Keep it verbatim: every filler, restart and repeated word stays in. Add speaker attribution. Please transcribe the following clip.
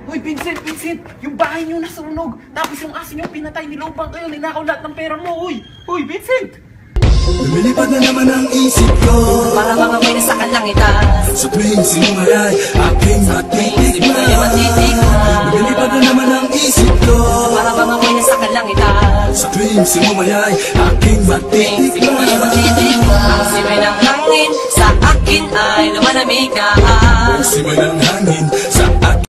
Speaker 1: Hoy, Vincent, Vincent! Yung bahay niyo nasunog! Tapos yung aso niyo pinatay, nilubang kayo, ninakaw lahat ng pera mo! Hoy! Hoy, Vincent!
Speaker 2: Lumilipad na naman ang isip ko,
Speaker 3: para mga may nasa kalangitan.
Speaker 2: sa tuwing sinungaray, aking matitikman. Lumilipad na naman ang isip ko,
Speaker 3: Para mga may nasa kalangitan.
Speaker 2: sa tuwing sinumayay, aking matitikman.
Speaker 3: Ang simay ng hangin sa akin ay lumalamig na.
Speaker 2: Ang simay ng hangin